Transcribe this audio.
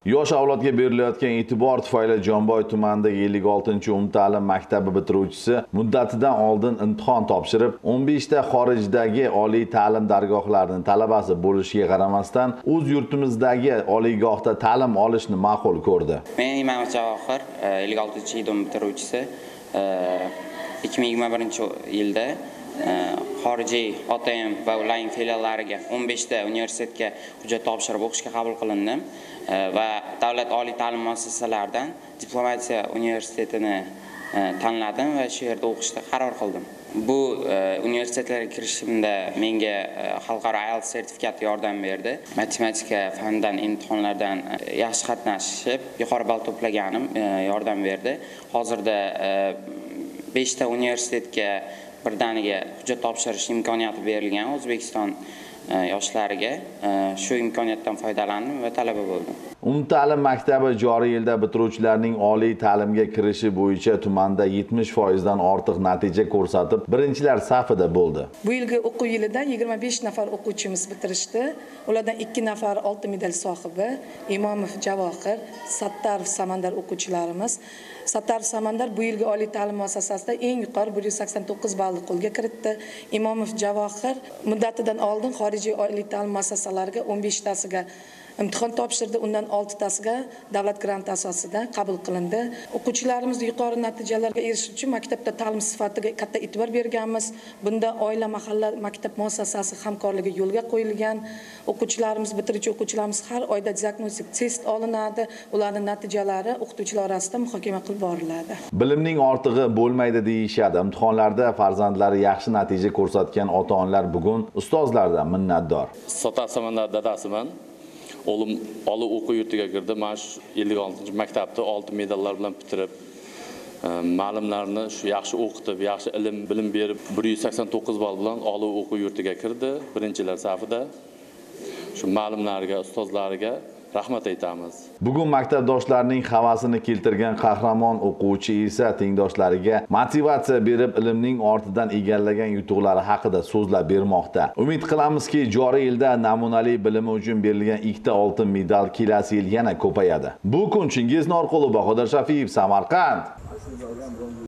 Yosh avlodga berilayotgan e'tibor tufayli Jomboy tumanidagi 56-umumta'lim maktabi bitiruvchisi muddatidan oldin imtihon topshirib, 15 ta xorijdagi oliy ta'lim dargohlarining talabasi bo'lishiga qaramasdan, o'z yurtimizdagi oliygohda ta'lim olishni ma'qul ko'rdi. Men Imomov Javohir, 56-yilda bitiruvchisi, 2021-yilda xorijiy OTM va ularning filiallariga 15 ta universitetga hujjat topshirib o'qishga qabul qilindim va davlat oliy ta'lim muassasalaridan Diplomatiya universitetini tanladim va shu yerda o'qishga qaror qildim. Bu universitetlarga kirishimda menga xalqaro IELTS sertifikati yordam berdi. Matematika fanidan imtihonlardan yaxshi qatnashib, yuqori ball to'plaganim yordam berdi. Hozirda 5 ta universitetga birdaniga hujjat topshirish imkoniyati berilgan O'zbekiston yoshlariga. Shu imkoniyatdan foydalandim va talaba bo'ldim. Umumta'lim maktabi joriy yilda bitiruvchilarning oliy ta'limga kirishi bo'yicha tumanda 70% dan ortiq natija ko'rsatib, birinchilar safida bo'ldi. Bu yilgi o'quv yilida 25 nafar o'quvchimiz bitirishdi. Ulardan 2 nafar oltin medal sohibi, Imomov Javohir, Sattarov Samandar o'quvchilarimiz. Sattarov Samandar bu yilgi oliy ta'lim muassasasida eng yuqori 189 ballni qo'lga kiritdi. Imomov Javohir muddatidan oldin xorijiy oliy ta'lim muassasalariga 15 tasiga imtihon topshirdi, undan 6 tasiga davlat granti asosida qabul qilindi. O'quvchilarimiz yuqori natijalarga erishish uchun maktabda ta'lim sifatiga katta e'tibor berganmiz. Bunda oila, mahalla, maktab muassasasi hamkorligi yo'lga qo'yilgan. O'quvchilarimiz, bitiruvchi o'quvchilarimiz har oyda diagnostik test olinadi. Ularning natijalari o'qituvchilar orasida muhokama qilib boriladi. Bilimning ortig'i bo'lmaydi deyishadi. Imtihonlarda farzandlari yaxshi natija ko'rsatgan ota-onalar bugun ustozlardan minnatdor. Sattarov Samandar dadasiman. Oğlum oliy o'quv yurtiga kirdi. Mana shu 56-maktabda oltin medallar bilan bitirib, ma'lumlarni shu yaxshi o'qitib, yaxshi bilim berib, 189 ball bilan oliy o'quv yurtiga kirdi. Birinchilar safida. Shu ma'lumlarga, ustozlariga rahmat aytamiz. Bugun maktabdoshlarning havasini keltirgan qahramon o'quvchi esa tengdoshlariga motivatsiya berib, ilmning ortidan egallagan yutuqlari haqida so'zlab bermoqda. Umid qilamizki, joriy yilda namunali bilimi uchun berilgan 2 ta oltin medal kelasi yil yana ko'payadi. Bu kun Chingiz Norqulov, Bahodir Shafiyev, Samarqand.